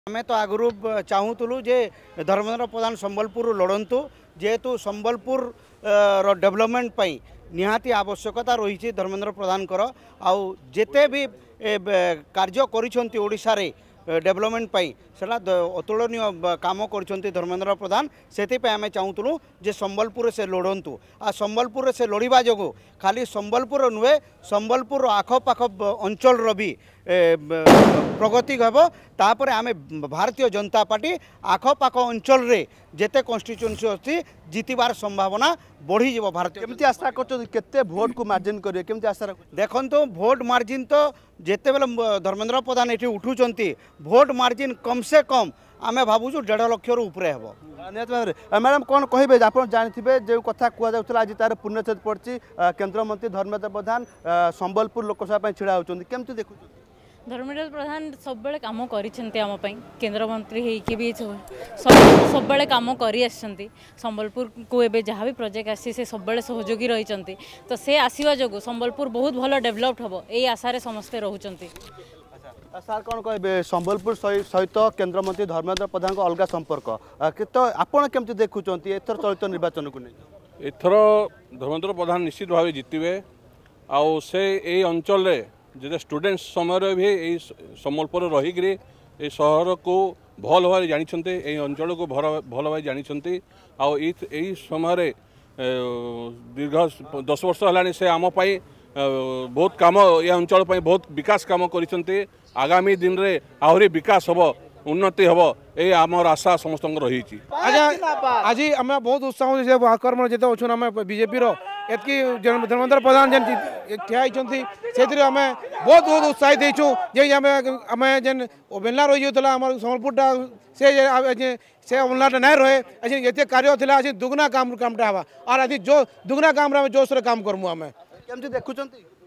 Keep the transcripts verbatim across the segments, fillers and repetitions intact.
आमे तो आगु चाहूलु जे धर्मेंद्र प्रधान संबलपुर लड़तु जेहेतु संबलपुर डेवलपमेंट पाई निहाती आवश्यकता रही धर्मेंद्र प्रधान आउ जेते भी कार्य करिसेंती ओडिशा रे डेवलपमेंट पाई सेला अतुलनीय काम करिसेंती धर्मेंद्र प्रधान सेति पे आमे चाहूलु जे संबलपुर से लड़तु आ संबलपुर से लड़िबा जोगो खाली संबलपुर नुहे संबलपुर आखपाख अंचल भी प्रगति हेब तापर आमे भारतीय जनता पार्टी आखपाख अंचल रे जेते कन्स्टिट्यूएंसी अच्छी जीतबार संभावना बढ़ी जीव भारतीय केमती आशा करते भोट को मार्जिन करिए केमती आशा देखो तो भोट मार्जिन तो जेते बेले धर्मेंद्र प्रधान ये उठुचंती भोट मार्जिन कम से कम आमे भावुँ डेढ़ लक्ष रु उपरे हेबो। मैडम कौन कहे आप जानते जो कथा कहला आज तार पूर्णछेद पड़ी केन्द्र मंत्री धर्मेंद्र प्रधान संबलपुर लोकसभा छिड़ा होती केमती देखु धर्मेंद्र प्रधान सब बेले काम करें केन्द्र मंत्री होइके भी सब सब बेले काम करी आछंती संबलपुर को एबे जहाँ भी प्रोजेक्ट आसी से सब बेले सहयोगी रही तो से आसवा जो संबलपुर बहुत भल डेभलप्ड हम यही आशारे समस्ते रोचंती। सार कौन कहे संबलपुर सहित केन्द्र मंत्री धर्मेंद्र प्रधान को अलग संपर्क तो आपण केमती देखुं एथर चलित निर्वाचन को नहीं एथर धर्मेंद्र प्रधान निश्चित भाव जीतबे आउ से यही अंचल जे स्टूडेंट्स समय भी यही संबलपुर रहीकि सहर को भल भाव जानी अंचल को भल भाव जानी आउ यही समय दीर्घ दस वर्ष है से आम बहुत काम ये अंचल बहुत विकास काम कर आगामी दिन रे आहरी विकास हम उन्नति हम ये आमर आशा समस्त रही आज आम बहुत उत्साह कर्म जिते अच्छे आम बीजेपी एतकी धर्मेंद्र प्रधान जेन ठिया से आम बहुत बहुत उत्साहित देचु जे आम आम जेन ओबेला रही जाता आम संबलपुरटा से से ओबेलाटा नहीं रहे अच्छे ये कार्य थी आज दुगुना काम कामटा हवा और आज जो दुगुना काम जोश काम करमु आम केमती देखुं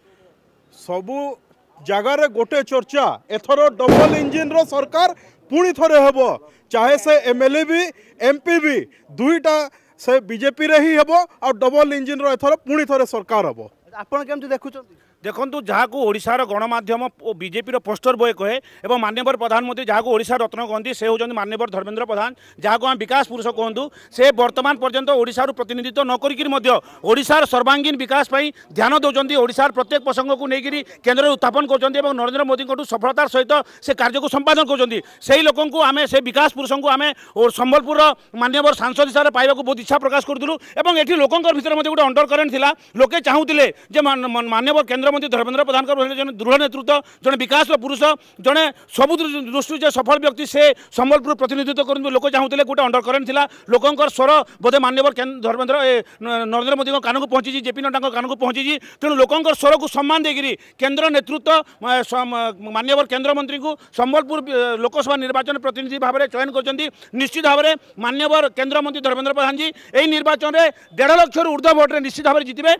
सबू जगार गोटे चर्चा एथर डबल इंजिन रो सरकार पुणी थरे हेब चाहे से एमएलए भी एमपी भी दुईटा से बीजेपी रे ही हेब और डबल इंजिन रो एथर पुणी थरे सरकार हेब आपण केमती देखुं देखु जहाँ को ओडिशार गणमाध्यम और बीजेपी पोस्टर बॉय कहे और माननीय प्रधानमंत्री जहाँ को ओडिशा रत्न कहते से होती माननीय धर्मेंद्र प्रधान जहाँ को हम विकास पुरुष कहतु से वर्तमान पर्यंत ओडिशार प्रतिनिधित्व न करिशार सर्वांगीन विकास पर ध्यान दौरान ओडिशार प्रत्येक प्रसंग को लेकर केन्द्र उत्थापन कर नरेंद्र मोदी को सफलतार सहित से कार्य को संपादन कर लोक को आम से विकास पुरुष को आम संबलपुर माननीय सांसद हिसाब से पाइबा बहुत इच्छा प्रकाश करूँ और ये लोकों भर गोटे अंडर करेन्ट था लोके चाहूले माननीय केन्द्र मंत्री धर्मेंद्र प्रधान जन दृढ़ नेतृत्व जन विकास पुरुष जड़े सबु दृष्टि जो सफल व्यक्ति से संबलपुर प्रतिनिधित्व करते लोक चाहूले गोटे अंडर करेन्ट था लोकंर स्वर बोधे माननीय धर्मेंद्र नरेंद्र मोदी कान को पहुंची जेपी नड्डा कान को पहुंची तेणु लोकंर स्वर को सम्मान देकर केन्द्र नेतृत्व माननीय केन्द्र मंत्री को संबलपुर लोकसभा निर्वाचन प्रतिनिधि भाव में चयन कर निश्चित भाव में माननीय केन्द्र मंत्री धर्मेंद्र प्रधान जी यही निर्वाचन में डेढ़ लक्ष ऊर्ध्व भोट्रे निश्चित भाव में जितबे।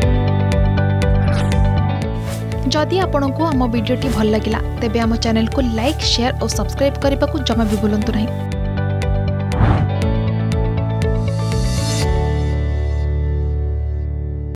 जदि आपंक आम भिडी भल लगा तेब आम चैनल को लाइक शेयर और सब्सक्राइब करने को जमा भी भूलु नहीं।